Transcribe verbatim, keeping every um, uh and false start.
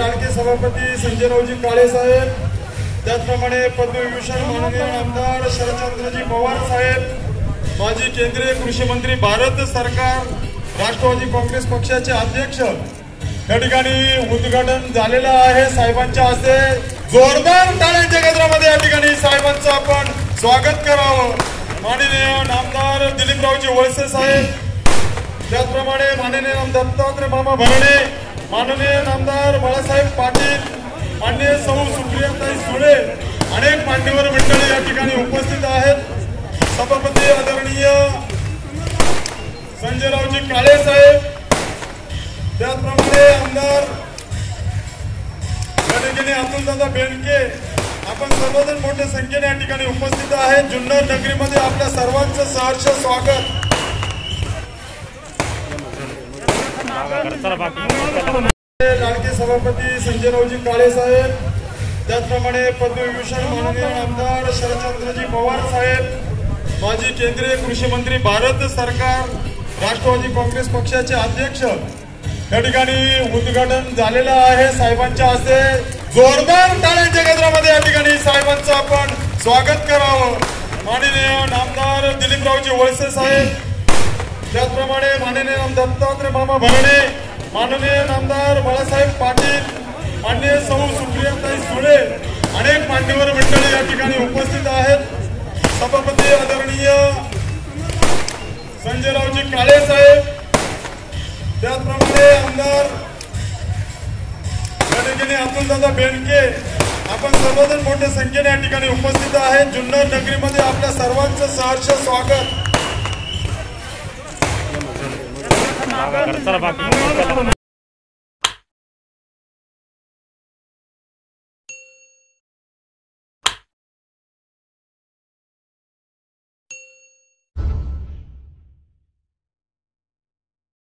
लाडके सभापती संजयरावजी काळे साहेब, त्याचप्रमाणे पद्मविभूषण माननीय आमदार शरदचंद्रजी पवार साहेब, माजी केंद्रीय कृषी मंत्री, भारत सरकार, राष्ट्रवादी काँग्रेस पक्षाचे अध्यक्ष, या ठिकाणी उद्घाटन झालेलं आहे। साहेबांच्या हस्ते जोरदार टाळ्यांच्या गजरामध्ये या ठिकाणी साहेबांचं आपण स्वागत करावं। माननीय आमदार दिलीपरावजी वळसे साहेब, त्याचप्रमाणे माननीय दत्तात्रय मामा भरणे, माननीय आमदार बाळासाहेब पाटील, माननीय सौ सुप्रियाताई सुळे, अनेक मान्यवर मंडळी या ठिकाणी उपस्थित आहेत। सभापती आदरणीय संजयरावजी काळे साहेब, त्याचप्रमाणे आमदार या ठिकाणी अतुलदादा बेनके, आपण सर्वजण मोठ्या संख्येने या ठिकाणी उपस्थित आहेत। जुन्नर नगरीमध्ये आपल्या सर्वांचं सहर्ष स्वागत। लाडके सभापती संजयरावजी काळे साहेब, त्याचप्रमाणे पद्मविभूषण माननीय आमदार शरदचंद्रजी पवार साहेब, माजी केंद्रीय कृषी मंत्री, भारत सरकार, राष्ट्रवादी काँग्रेस पक्षाचे अध्यक्ष, या ठिकाणी उद्घाटन झालेलं आहे। साहेबांच्या हस्ते जोरदार टाळ्यांच्या गजरामध्ये या ठिकाणी साहेबांचं आपण स्वागत करावं। माननीय आमदार दिलीपरावजी वळसे साहेब, त्याचप्रमाणे माननीय दत्तात्रय मामा भरणे, माननीय आमदार बाळासाहेब पाटील, माननीय सौ सुप्रियाताई सुळे, अनेक मान्यवर मंडळी या ठिकाणी उपस्थित आहेत। सभापती आदरणीय संजयरावजी काळे साहेब, त्याचप्रमाणे आमदार या ठिकाणी अतुलदादा बेनके, आपण सर्वजण मोठ्या संख्येने या ठिकाणी उपस्थित आहेत। जुन्नर नगरीमध्ये आपल्या सर्वांचं सहर्ष स्वागत।